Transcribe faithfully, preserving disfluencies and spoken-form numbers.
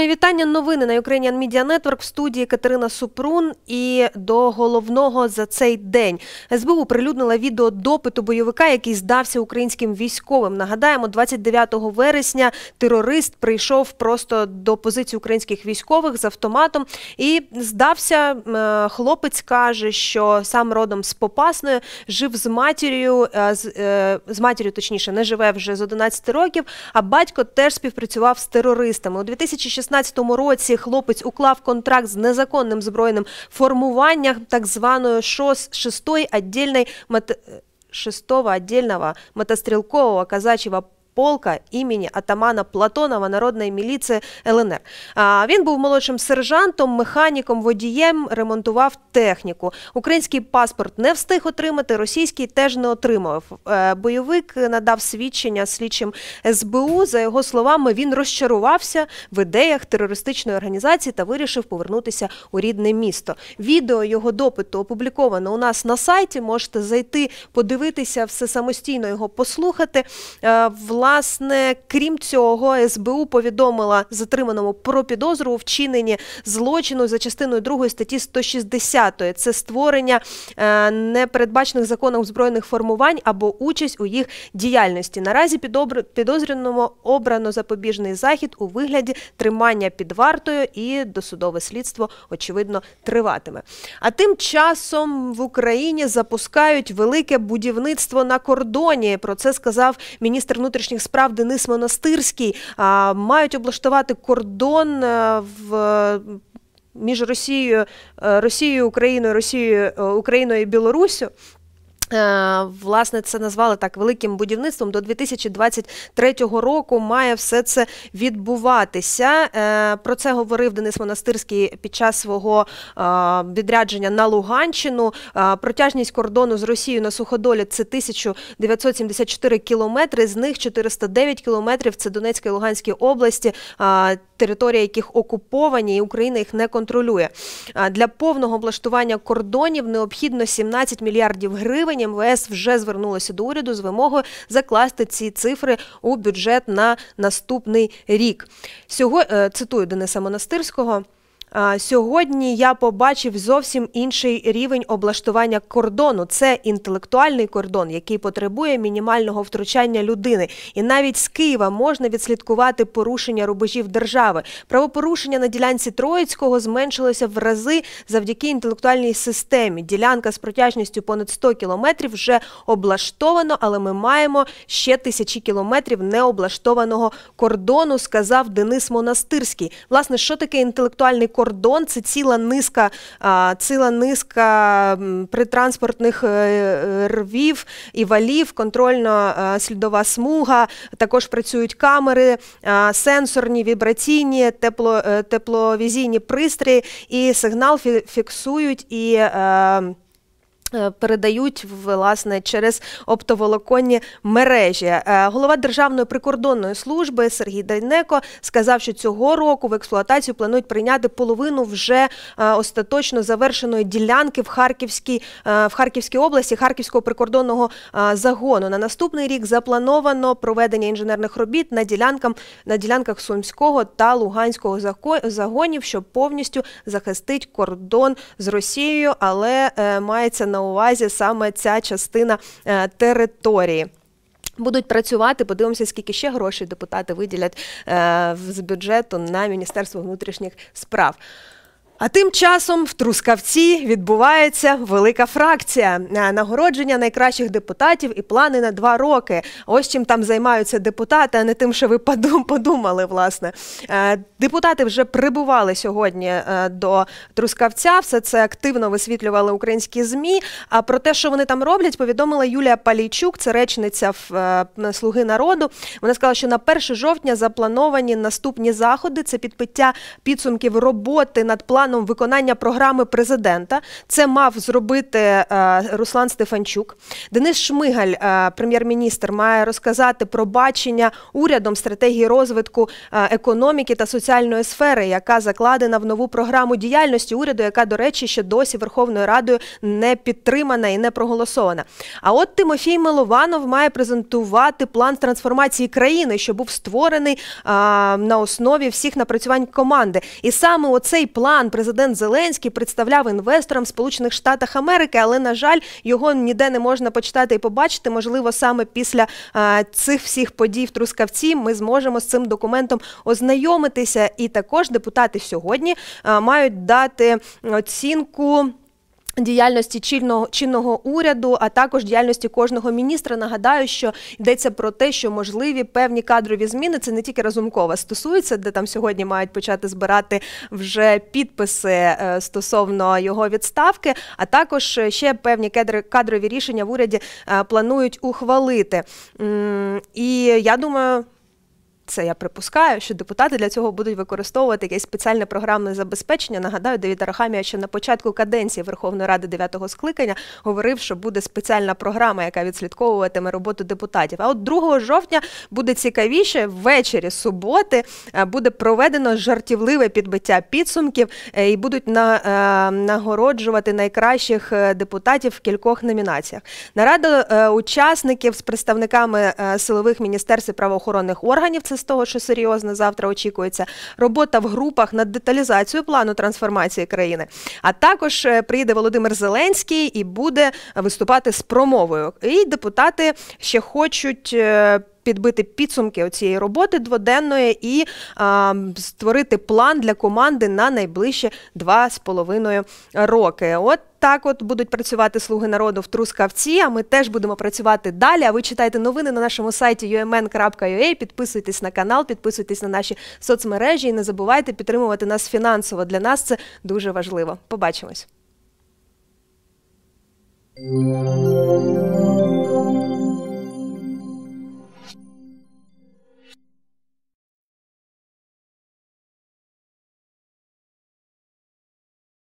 Мої вітання. Новини на Ukrainian Media Network, в студії Катерина Супрун. І до головного за цей день. ес бе у прилюднила відео допиту бойовика, який здався українським військовим. Нагадаємо, двадцять дев'ятого вересня терорист прийшов просто до позиції українських військових з автоматом і здався. Хлопець каже, що сам родом з Попасної, жив з матір'ю, з, з матір'ю, точніше, не живе вже з одинадцяти років, а батько теж співпрацював з терористами. У дві тисячі шістнадцятому році хлопець уклав контракт з незаконним збройним формуванням так званої шестої отдельной мото... шестого отдельного мотострелкового казачьего полка імені атамана Платонова народної міліції ел ен ер. А, він був молодшим сержантом, механіком, водієм, ремонтував техніку. Український паспорт не встиг отримати, російський теж не отримав. Е, бойовик надав свідчення слідчим ес бе у. За його словами, він розчарувався в ідеях терористичної організації та вирішив повернутися у рідне місто. Відео його допиту опубліковано у нас на сайті. Можете зайти, подивитися, все самостійно його послухати. Е, Власне, крім цього, ес бе у повідомила затриманому про підозру у вчиненні злочину за частиною другої статті сто шістдесят. Це створення е, непередбачених законом збройних формувань або участь у їх діяльності. Наразі підозрюваному обрано запобіжний захід у вигляді тримання під вартою, і досудове слідство, очевидно, триватиме. А тим часом в Україні запускають велике будівництво на кордоні. Про це сказав міністр внутрішніх справ Денис Монастирський. А, мають облаштувати кордон в між Росією, Росією, Україною, Росією, Україною і Білоруссю. Власне, це назвали так великим будівництвом. До дві тисячі двадцять третього року має все це відбуватися. Про це говорив Денис Монастирський під час свого відрядження на Луганщину. Протяжність кордону з Росією на суходолі – це тисяча дев'ятсот сімдесят чотири кілометри, з них чотириста дев'ять кілометрів – це Донецька і Луганські області, території яких окуповані, і Україна їх не контролює. Для повного облаштування кордонів необхідно сімнадцять мільярдів гривень. ем ве ес вже звернулося до уряду з вимогою закласти ці цифри у бюджет на наступний рік. Сього... Цитую Дениса Монастирського. «Сьогодні я побачив зовсім інший рівень облаштування кордону. Це інтелектуальний кордон, який потребує мінімального втручання людини. І навіть з Києва можна відслідкувати порушення рубежів держави. Правопорушення на ділянці Троїцького зменшилося в рази завдяки інтелектуальній системі. Ділянка з протяжністю понад сто кілометрів вже облаштовано, але ми маємо ще тисячі кілометрів необлаштованого кордону», сказав Денис Монастирський. Власне, що таке інтелектуальний кордон? Кордон – це ціла низка, ціла низка притранспортних рвів і валів, контрольно-слідова смуга, також працюють камери, сенсорні, вібраційні, тепло, тепловізійні пристрої, і сигнал фіксують і передають, власне, через оптоволоконні мережі. Голова Державної прикордонної служби Сергій Дейнеко сказав, що цього року в експлуатацію планують прийняти половину вже остаточно завершеної ділянки в Харківській, в Харківській області Харківського прикордонного загону. На наступний рік заплановано проведення інженерних робіт на ділянках, на ділянках Сумського та Луганського загонів, щоб повністю захистити кордон з Росією, але мається на увазі саме ця частина е, території. Будуть працювати, подивимося, скільки ще грошей депутати виділять е, з бюджету на Міністерство внутрішніх справ. А тим часом в Трускавці відбувається велика фракція. Нагородження найкращих депутатів і плани на два роки. Ось чим там займаються депутати, а не тим, що ви подумали, власне. Депутати вже прибували сьогодні до Трускавця, все це активно висвітлювали українські ЗМІ. А про те, що вони там роблять, повідомила Юлія Палійчук, це речниця «Слуги народу». Вона сказала, що на перше жовтня заплановані наступні заходи. Це підбиття підсумків роботи над планом планом виконання програми президента. Це мав зробити е, Руслан Стефанчук. Денис Шмигаль, е, прем'єр-міністр, має розказати про бачення урядом стратегії розвитку е, економіки та соціальної сфери, яка закладена в нову програму діяльності уряду, яка, до речі, ще досі Верховною Радою не підтримана і не проголосована. А от Тимофій Милованов має презентувати план трансформації країни, що був створений а, на основі всіх напрацювань команди. І саме оцей план президент Зеленський представляв інвесторам в Сполучених Штатах Америки, але, на жаль, його ніде не можна почитати і побачити. Можливо, саме після а, цих всіх подій в Трускавці ми зможемо з цим документом ознайомитися. І також депутати сьогодні а, мають дати оцінку діяльності чинного, чинного уряду, а також діяльності кожного міністра. Нагадаю, що йдеться про те, що можливі певні кадрові зміни, це не тільки Разумкова стосується, де там сьогодні мають почати збирати вже підписи стосовно його відставки, а також ще певні кадрові рішення в уряді планують ухвалити. І я думаю, це я припускаю, що депутати для цього будуть використовувати якесь спеціальне програмне забезпечення. Нагадаю, Давид Арахамія ще на початку каденції Верховної Ради дев'ятого скликання говорив, що буде спеціальна програма, яка відслідковуватиме роботу депутатів. А от другого жовтня буде цікавіше, ввечері суботи буде проведено жартівливе підбиття підсумків і будуть на, нагороджувати найкращих депутатів в кількох номінаціях. Нарада учасників з представниками силових міністерств і правоохоронних органів, це з того, що серйозно завтра очікується, робота в групах над деталізацією плану трансформації країни. А також приїде Володимир Зеленський і буде виступати з промовою. І депутати ще хочуть підбити підсумки цієї роботи дводенної і а, створити план для команди на найближчі два з половиною роки. От так от будуть працювати «Слуги народу» в Трускавці, а ми теж будемо працювати далі. А ви читайте новини на нашому сайті ю ем ен крапка ю а, підписуйтесь на канал, підписуйтесь на наші соцмережі і не забувайте підтримувати нас фінансово. Для нас це дуже важливо. Побачимось.